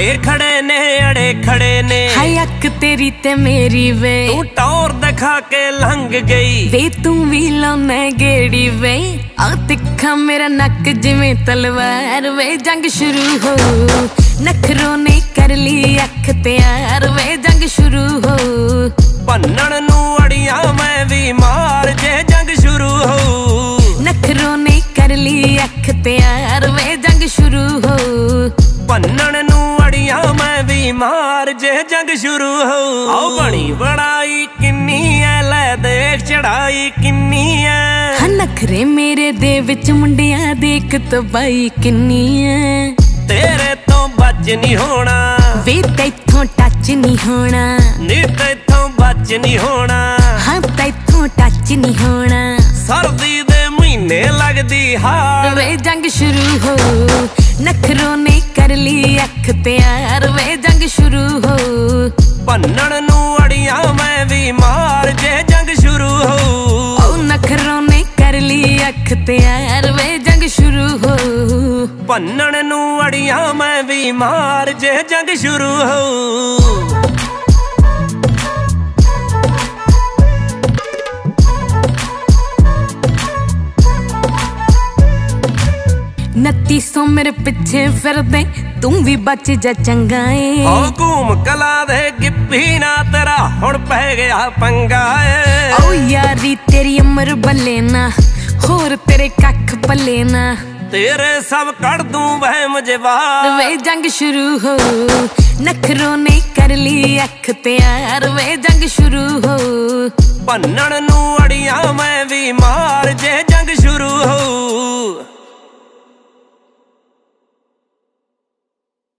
अड़े खड़े ने हाय अक तेरी ते मेरी वे तू टौर दिखा के लंघ गई वे तू भी लाने गेड़ी वे आ तिखा मेरा नक जिवें तलवार वे जंग शुरू हो नखरों ने कर ली अख तैयार वे जंग शुरू हो भन्नण नू अड़ियां मैं भी मार जे जंग शुरू हो नखरों ने कर ली अख तैयार वे जंग शुरू हो भन्नण नू अड़ियां मैं भी मार जे जंग शुरू हो आओ बनी बड़ाई किन्नी है ले देख चढ़ाई किन्नी है नखरे मेरे दे विच मुंडिया देख तो बाई किन्नी है तेरे तो बच नहीं होना वे तैथों टच नहीं होना नी तैथों बच नहीं होना हाँ तैथों टच नहीं होना सर्दी दे महीने लगदी हार वे जंग शुरू हो नखरों ने कर ली अख तैयार वे जंग शुरू हो भन्नण नू अड़ियां मैं भी मार जे जंग शुरू हो नखरों ने कर ली अख तैयार वे जंग शुरू हो भन्नण नू अड़ियां मैं भी मार जे जंग शुरू हो 2900 मेरे पिछे फिर दे तू भी बच जा चंगा है घूम कला दे गिप्पी ना तेरा हुण पै गया पंगा है ओ यारी तेरी उम्र बल्ले ना होर तेरे कख पल्ले ना तेरे सब कड़ दूं वह मुझे बार वे जंग शुरू हो नखरों ने कर ली अख तैयार वे जंग शुरू हो भन्नण नू